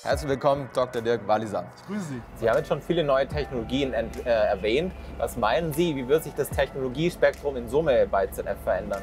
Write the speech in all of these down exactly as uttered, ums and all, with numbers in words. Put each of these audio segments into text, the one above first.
Herzlich willkommen, Doktor Dirk Walliser. Ich grüße Sie. Sie haben jetzt schon viele neue Technologien äh, erwähnt. Was meinen Sie, wie wird sich das Technologiespektrum in Summe bei Z F verändern?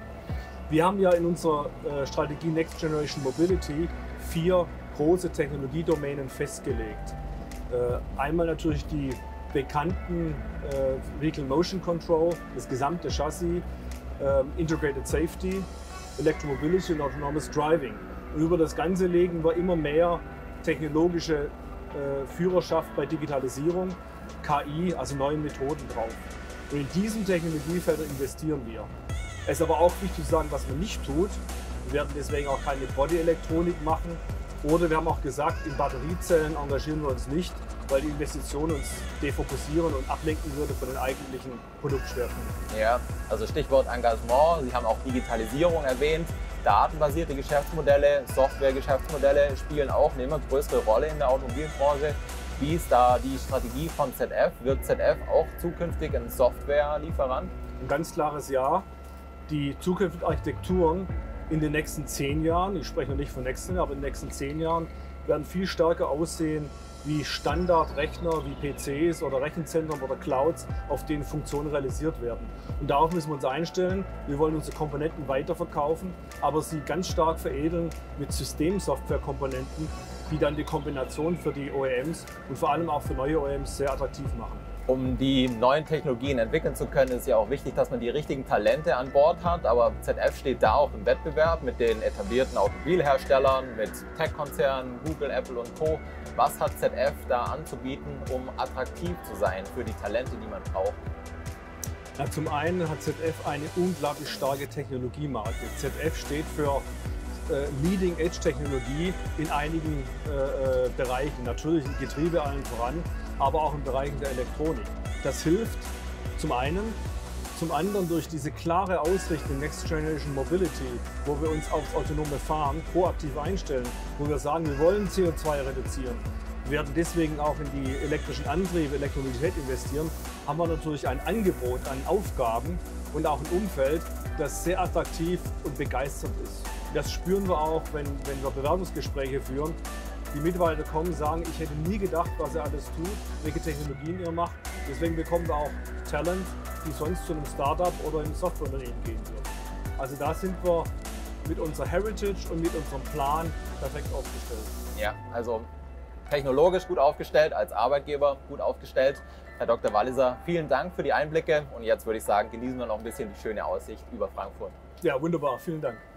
Wir haben ja in unserer äh, Strategie Next Generation Mobility vier große Technologiedomänen festgelegt. Äh, einmal natürlich die bekannten äh, Vehicle Motion Control, das gesamte Chassis, äh, Integrated Safety, Electromobility und Autonomous Driving. Und über das Ganze legen wir immer mehr technologische äh, Führerschaft bei Digitalisierung, K I, also neuen Methoden drauf. Und in diesen Technologiefelder investieren wir. Es ist aber auch wichtig zu sagen, was man nicht tut. Wir werden deswegen auch keine Body-Elektronik machen. Oder wir haben auch gesagt, in Batteriezellen engagieren wir uns nicht, weil die Investition uns defokussieren und ablenken würde von den eigentlichen Produktschwerpunkten. Ja, also Stichwort Engagement. Sie haben auch Digitalisierung erwähnt. Datenbasierte Geschäftsmodelle, Software-Geschäftsmodelle spielen auch eine immer größere Rolle in der Automobilbranche. Wie ist da die Strategie von Z F? Wird Z F auch zukünftig ein Softwarelieferant? Ein ganz klares Ja. Die zukünftigen Architekturen in den nächsten zehn Jahren, ich spreche noch nicht von nächsten Jahren, aber in den nächsten zehn Jahren, werden viel stärker aussehen wie Standardrechner, wie P Cs oder Rechenzentren oder Clouds, auf denen Funktionen realisiert werden. Und darauf müssen wir uns einstellen. Wir wollen unsere Komponenten weiterverkaufen, aber sie ganz stark veredeln mit Systemsoftwarekomponenten, die dann die Kombination für die O E Ms und vor allem auch für neue O E Ms sehr attraktiv machen. Um die neuen Technologien entwickeln zu können, ist ja auch wichtig, dass man die richtigen Talente an Bord hat. Aber Z F steht da auch im Wettbewerb mit den etablierten Automobilherstellern, mit Tech-Konzernen, Google, Apple und Co. Was hat Z F da anzubieten, um attraktiv zu sein für die Talente, die man braucht? Ja, zum einen hat Z F eine unglaublich starke Technologiemarke. Z F steht für äh, Leading-Edge-Technologie in einigen äh, Bereichen. Natürlich in Getriebe allen voran, aber auch in Bereichen der Elektronik. Das hilft zum einen, zum anderen durch diese klare Ausrichtung Next Generation Mobility, wo wir uns aufs autonome Fahren proaktiv einstellen, wo wir sagen, wir wollen C O zwei reduzieren, wir werden deswegen auch in die elektrischen Antriebe, Elektromobilität investieren, haben wir natürlich ein Angebot an Aufgaben und auch ein Umfeld, das sehr attraktiv und begeisternd ist. Das spüren wir auch, wenn, wenn wir Bewerbungsgespräche führen. Die Mitarbeiter kommen und sagen, ich hätte nie gedacht, was ihr alles tut, welche Technologien ihr macht. Deswegen bekommen wir auch Talent, die sonst zu einem Startup oder einem Softwareunternehmen gehen würden. Also da sind wir mit unserer Heritage und mit unserem Plan perfekt aufgestellt. Ja, also technologisch gut aufgestellt, als Arbeitgeber gut aufgestellt. Herr Doktor Walliser, vielen Dank für die Einblicke und jetzt würde ich sagen, genießen wir noch ein bisschen die schöne Aussicht über Frankfurt. Ja, wunderbar. Vielen Dank.